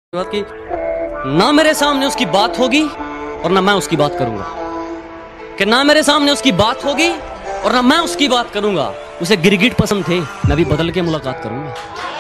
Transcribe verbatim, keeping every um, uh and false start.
बात की ना मेरे सामने उसकी बात होगी और ना मैं उसकी बात करूंगा, कि ना मेरे सामने उसकी बात होगी और ना मैं उसकी बात करूंगा। उसे गिरगिट पसंद थे, मैं भी बदल के मुलाकात करूंगा।